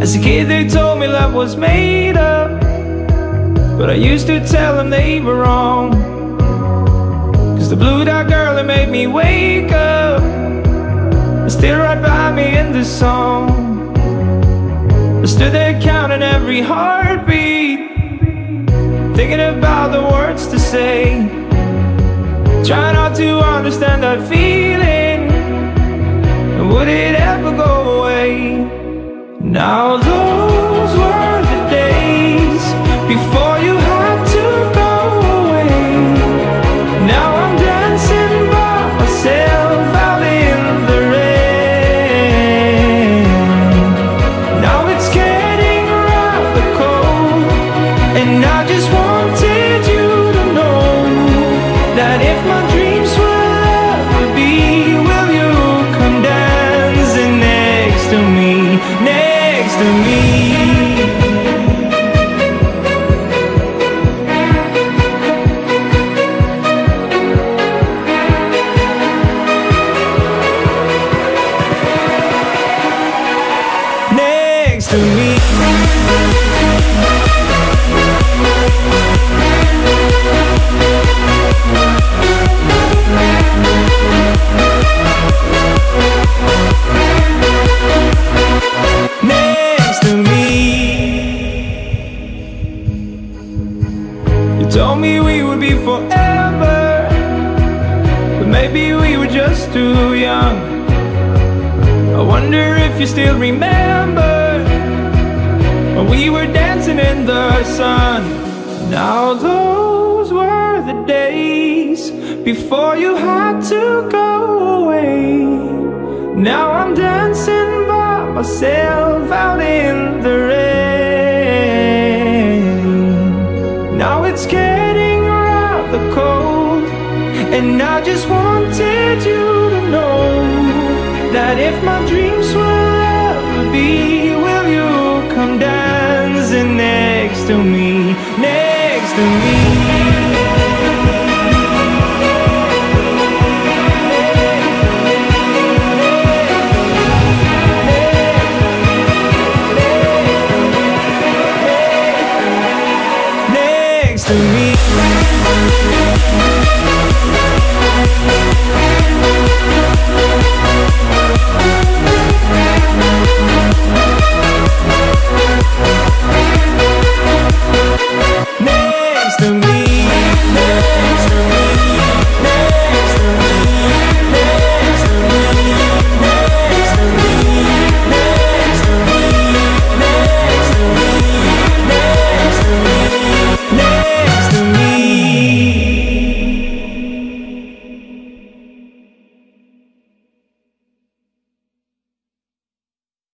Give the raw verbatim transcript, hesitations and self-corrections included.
As a kid they told me love was made up, but I used to tell them they were wrong. Cause the blue-dot girl that made me wake up is still right by me in this song. I stood there counting every heartbeat, thinking about the words to say, trying not to understand that feeling, and would it ever go away? Now those were the days before you had to go away. Now I'm dancing by myself out in the rain. Now it's getting rather cold, and I just wanted you to know that if my dreams will ever be, will you come dancing next to me, next to me? Next to me. Next to me. You told me we would be forever, but maybe we were just too young. I wonder if you still remember when we were dancing in the sun. Now those were the days before you had to go away. Now I'm dancing by myself out in the rain. Now it's getting rather cold, and I just wanted you to know that if my dreams will ever be, will you come dancing next to me, next to me? Next to me. Next to me, next to me.